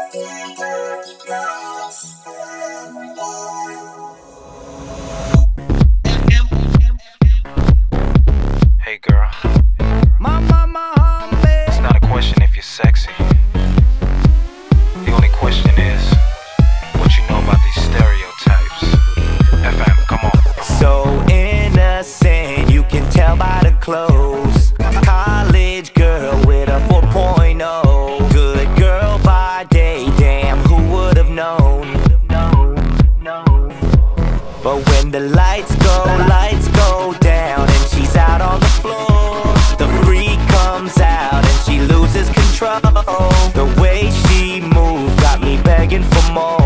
Hey girl, it's not a question if you're sexy. The only question is what you know about these stereotypes. FM, come on. So innocent, you can tell by the clothes. College girl with a 4.0. Good girl by day, damn, who would have known? But when the lights go down and she's out on the floor, the freak comes out and she loses control. The way she moved got me begging for more.